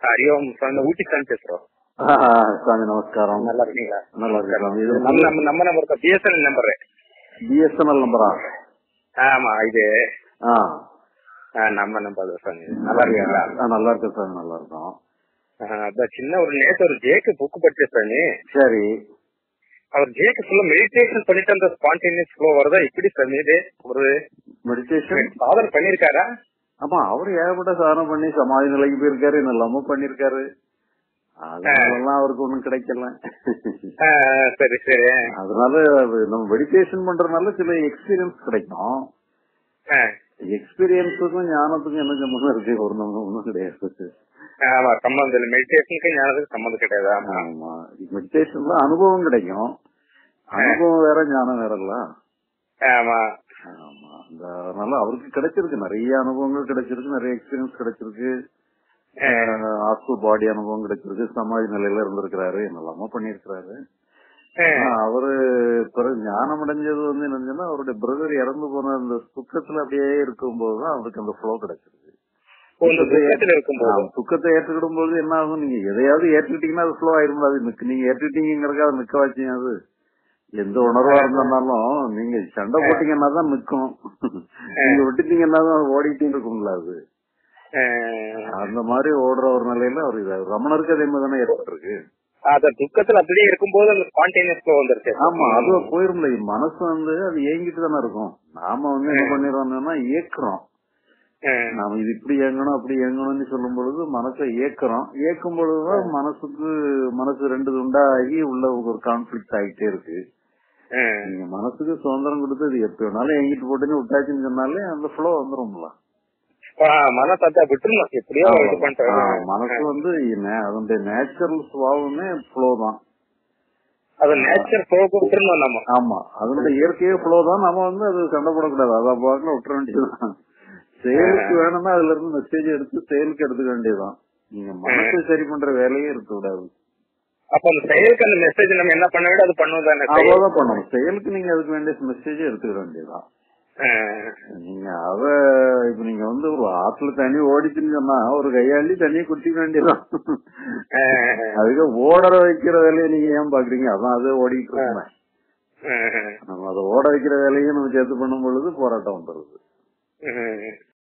ஹரி ஓம் சாமி, ஊட்டி சாமி பேசுறோம். சாமி நமஸ்காரம். நல்லா இருக்கீங்களா? நல்லா இருக்கேன். இது நம்ம நம்பர் தான், பிஎஸ்என்எல் நம்பரு. பிஎஸ்என்எல் நம்பரா? ஆமா, இது நம்ம நம்பர் சாமி. நல்லா இருக்கீங்களா? நல்லா இருக்கேன் சாமி, நல்லா இருக்கோம். அதான் சின்ன ஒரு நேற்று ஒரு ஜேக்கு புக் படிச்சேன் சாமி. சரி. அவர் ஜேக்கு ஃபுல்லா மெடிடேஷன் பண்ணிட்டு அந்த ஸ்பான்டேனியஸ் ஃப்ளோ வருதா இப்படி சாமி? இது ஒரு மெடிடேஷன் சாதனை பண்ணிருக்காரா? ஆமா, அவரு ஏகப்பட்ட சாதனை பண்ணி சமாதி நிலைக்கு போயிருக்காரு, என்னெல்லாமோ பண்ணிருக்காரு. அதெல்லாம் அவருக்கு ஒண்ணும் கிடைக்கல. சரி சரி. அதனால நம்ம மெடிடேஷன் பண்றதுனால சில எக்ஸ்பீரியன்ஸ் கிடைக்கும். எக்ஸ்பீரியன்ஸுக்கும் ஞானத்துக்கும் என்ன சம்பந்தம் இருக்கு? ஒரு நம்ம ஒண்ணும் கிடையாது. ஆமா, சம்பந்தம் இல்லை. மெடிடேஷனுக்கு ஞானத்துக்கு சம்பந்தம் கிடையாது. ஆமா, மெடிடேஷன்ல அனுபவம் கிடைக்கும். அனுபவம் வேற, ஞானம் வேறல்ல. ஆமா ஆமா. அதனால அவருக்கு கிடைச்சிருக்கு, நிறைய அனுபவங்கள் கிடைச்சிருக்கு, நிறைய எக்ஸ்பீரியன்ஸ் கிடைச்சிருக்கு. ஆஸ்ட்ரல் பாடி அனுபவம் கிடைச்சிருக்கு, சமாதி நிலையில இருந்திருக்கிறாரு, என்னெல்லாமோ பண்ணிருக்கிறாரு. அவரு பிறகு ஞானம் அடைஞ்சது வந்து என்னன்னா, அவருடைய பிரதர் இறந்து போன அந்த துக்கத்துல அப்படியே இருக்கும்போதுதான் அவருக்கு அந்த ஃப்ளோ கிடைச்சிருக்கு. துக்கத்தை ஏற்றுக்கிடும் போது என்ன ஆகும், நீங்க எதையாவது ஏற்றுக்கிட்டீங்கன்னா அது ஃப்ளோ ஆயிரும். அது நீங்க ஏற்றுக்கிட்டீங்கிறதுக்கு அது நிக்க வச்சீங்க. அது எந்த உணர்வா இருந்தாலும் நீங்க சண்டை போட்டீங்கன்னா தான் நிக்கும். நீங்க விட்டுட்டீங்கன்னா தான் அது ஓடிட்டே இருக்கும்ல. அது அந்த மாதிரி ஓடுற ஒரு நிலையில அவர் ரமணருக்கு அதே மாதிரி தானே ஏற்பட்டிருக்கு. துக்கத்துல அப்படியே இருக்கும்போது அந்த ஸ்பான்டேனியஸ் ஃப்ளோ வந்துருச்சு. ஆமா, அது போயிரும்ல. மனசு வந்து அது ஏங்கிட்டு தானே இருக்கும். நாம வந்து என்ன பண்ணிடுறோம்னா ஏக்குறோம். நாம இது இப்படி இயங்கணும் அப்படி இயங்கணும்னு சொல்லும் பொழுது மனசை ஏக்குறோம். ஏக்கும் பொழுதுதான் மனசு ரெண்டு துண்டாகி உள்ள ஒரு கான்ஃபிளிக்ட் ஆகிட்டே இருக்கு. நீங்க மனசுக்கு சுதந்திரம் கொடுத்து இது எப்ப வேணாலும் எங்கிட்டு போட்டுன்னு விட்டாச்சுன்னு சொன்னாலே அந்த ஃப்ளோ வந்துரும்ல. மனசு வந்து அதனுடைய நேச்சுரல் சுபாவமே ஃப்ளோ தான். ஆமா, அதனுடைய இயற்கையே ஃப்ளோ தான். நம்ம வந்து அது சண்டை போடக்கூடாது, அதான் பாருங்க விட்டுற வேண்டியதுதான். செயலுக்கு வேணும்னா அதுல இருந்து மெசேஜ் எடுத்து செயலுக்கு எடுத்துக்க வேண்டியதுதான். நீங்க மனசை சரி பண்ற வேலையே இருக்க கூடாது. அப்ப அந்த செயலுக்கு அந்த மெசேஜ் நம்ம என்ன பண்ண வேண்டிய அது பண்ணுவதானே? அவ்வளவுதான் பண்ணணும். செயலுக்கு நீங்க அதுக்கு வேண்டிய மெசேஜ் எடுத்துக்க வேண்டியதுதான். நீங்க இப்ப நீங்க வந்து ஒரு ஆத்துல தண்ணி ஓடிச்சுன்னு சொன்னா ஒரு கையாளி தண்ணியை குடிச்சிக்க வேண்டியதுதான். அதுக்கு ஓடற வைக்கிற வேலையை நீங்க ஏன் பாக்குறீங்க? அதான் அதே ஓடிட்டு இருக்கோம். நம்ம அதை ஓட வைக்கிற வேலையும் நம்ம சேர்த்து பண்ணும் பொழுது போராட்டம் வந்துருது.